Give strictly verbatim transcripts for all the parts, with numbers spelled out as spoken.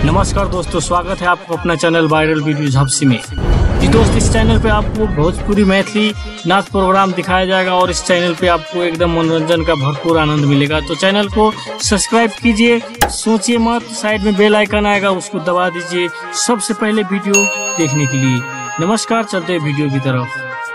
नमस्कार दोस्तों, स्वागत है आपको अपना चैनल वायरल वीडियो झपशी में। जी दोस्त, इस चैनल पे आपको भोजपुरी मैथिली नाच प्रोग्राम दिखाया जाएगा और इस चैनल पे आपको एकदम मनोरंजन का भरपूर आनंद मिलेगा। तो चैनल को सब्सक्राइब कीजिए, सोचिए मत, साइड में बेल आइकन आएगा उसको दबा दीजिए सबसे पहले वीडियो देखने के लिए। नमस्कार, चलते हैं वीडियो की तरफ।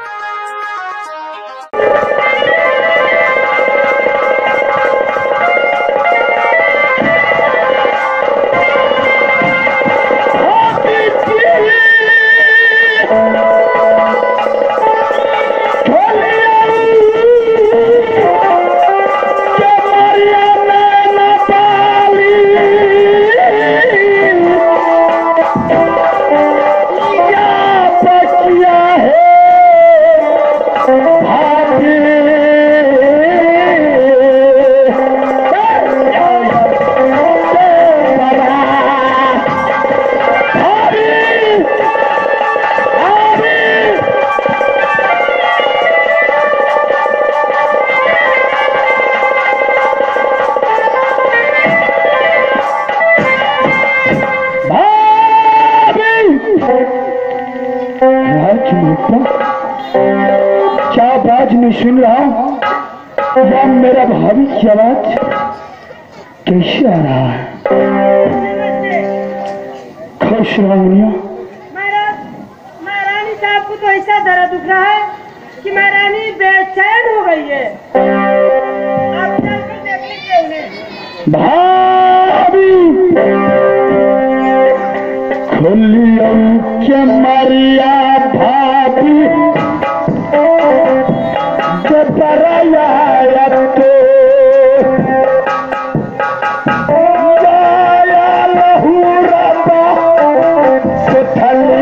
क्या आवाज में सुन रहा हूँ या मेरा भाभी की आवाज कैसे आ रहा है? खुश रहा मुनिया। महारानी साहब को तो ऐसा दर्द दुख रहा है कि महारानी बेचैन हो गई है। आप चलकर देख लीजिए उन्हें। भाभी खोलियो के मारिया भाभी जबराया तो जाया लहूरा सुथली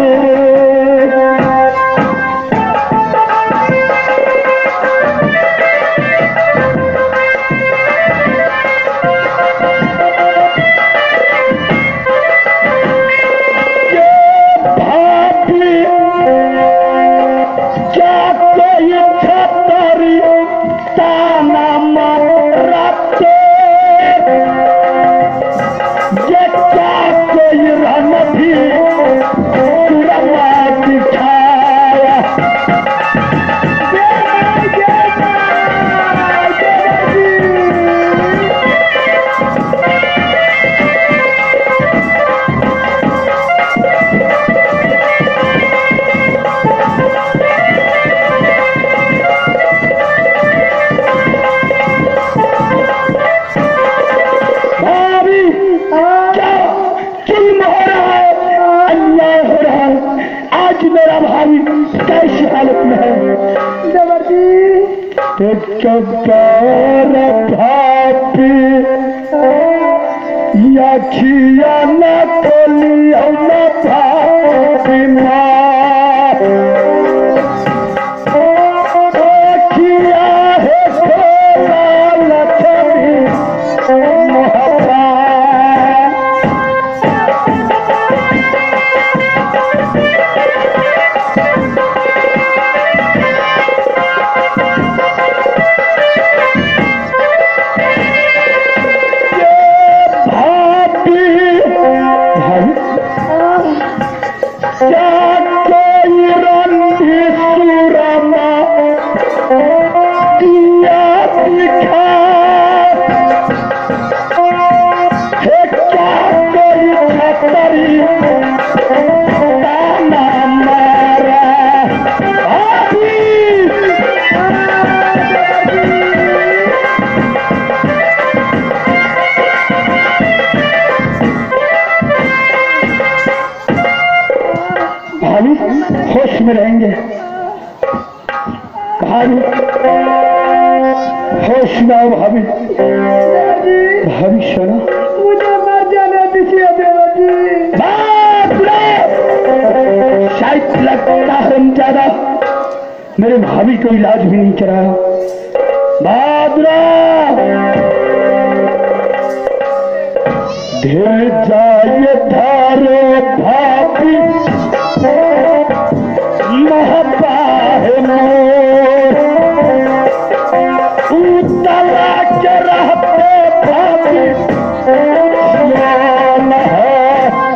कैसी हालत में है भाभी या खिया न खोलियो न भाभी माँ खिया है सोना लक्ष्मी मोहब्बत। होश में रहेंगे भाभी, होश में आओ भाभी। भाभी सुनो, मुझे मर जाने दीजिए देवा जी। शायद लगता हम ज्यादा मेरे भाभी को इलाज भी नहीं कराया। बादरा धीरे जाइए धारो भाभी महबा है मोर उदल के रहते भाभी है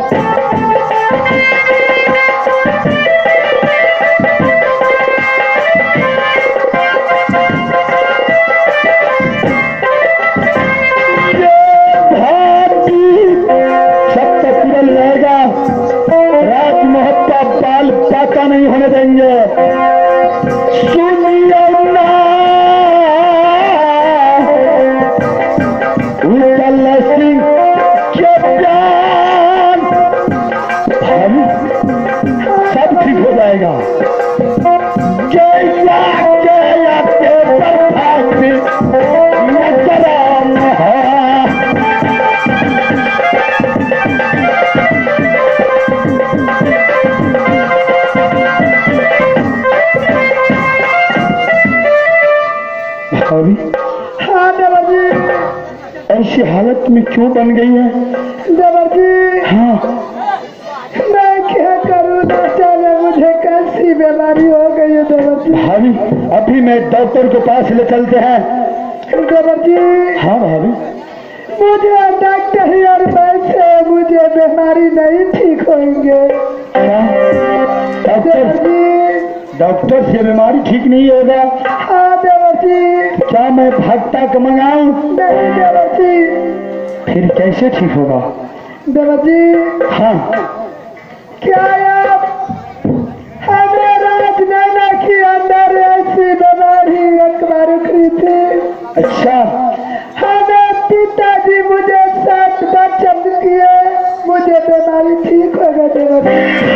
होगा। जैसा के आपके बर्दाश्त नजराम है। भाभी, हाँ देवर जी। ऐसी हालत में क्यों बन गई है? देवर जी, हाँ, मैं क्या करूँ, न जाने मुझे कैसी बीमारी हो गई है देवर जी। भाभी अभी मैं डॉक्टर के पास ले चलते हैं। देवर जी, हाँ भाभी, मुझे डॉक्टर और वैसे मुझे बीमारी नहीं ठीक होंगे। क्या देवर डॉक्टर जी, डॉक्टर से बीमारी ठीक नहीं होगा? हाँ देवर जी। क्या मैं भागता का मंगाऊं? नहीं देवर जी। फिर कैसे ठीक होगा? देवर जी, हाँ, क्या आप हमें राजनैना के अंदर ऐसी बीमारी एक बार उखड़ी थी। अच्छा, हमें पिताजी मुझे सात बचन किए, मुझे बीमारी ठीक हो गई देवर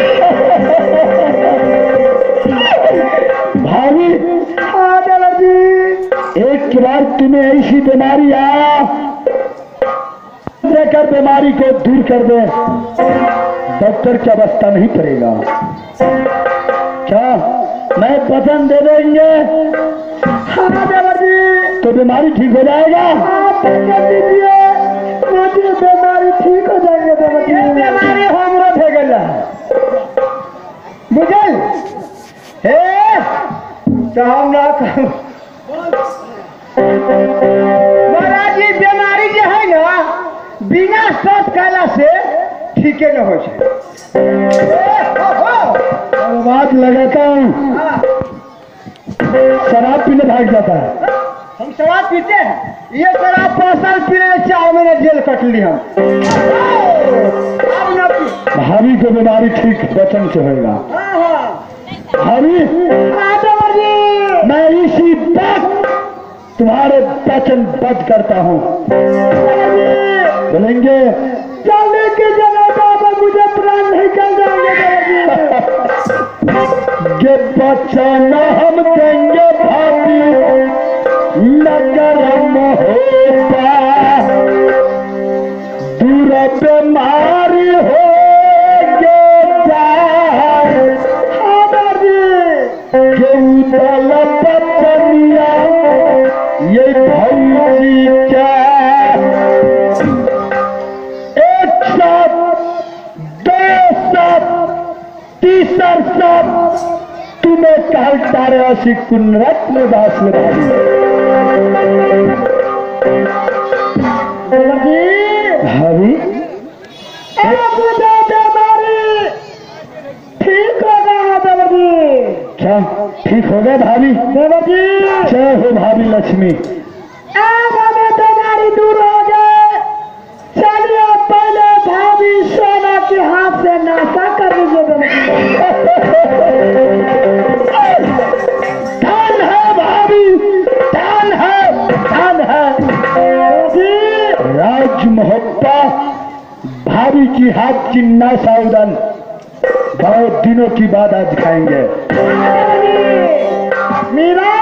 भाभी हाँ देवर जी। एक बार तुम्हें ऐसी बीमारी आया देकर बीमारी को दूर कर दे, डॉक्टर की अवस्था नहीं पड़ेगा। क्या मैं वचन दे देंगे? हाँ देवर जी। तो बीमारी ठीक हो जाएगा। आप वचन दीजिए, मुझे बीमारी ठीक हो जाएंगे देवर जी। बीमारी हमरो भे गला बुझल हे तो हम ना महाराज जी, बीमारी जो है ना बिना शौच कैला से ठीक न हो बात लगाता हूँ, शराब पीने भाग जाता है। हम शराब पीते हैं, ये शराब पाँच साल पीने चार महीने जेल कट ली हम। अब न पी। भाभी को बीमारी ठीक वचन से होगा। भाभी मैं इसी वक्त तुम्हारे वचन बद्ध करता हूँ। बोलेंगे चलने की जगह पर मुझे प्राण नहीं कर जाएंगे। ये वचन हम देंगे भाभी नगरम होता, दूर बीमारी हो उदल पत्निया ये भौजी क्या एक साथ दो साथ तीसर साथ तुम्हें कहता रहा सी कुनरत में दास लगाई। भाभी ठीक हो गया देवर जी। क्या ठीक हो गया भाभी? देवर जी, जय हो भाभी लक्ष्मी। अब हमें बीमारी दूर हो गए। चलिए पहले भाभी सोना के हाथ से नाशा कर लीजिए। धन है भाभी, धन है, धन है। राज मोहब्बा भाभी की हाथ की नाशा उदल बहुत दिनों की बाद आज खाएंगे। मीरा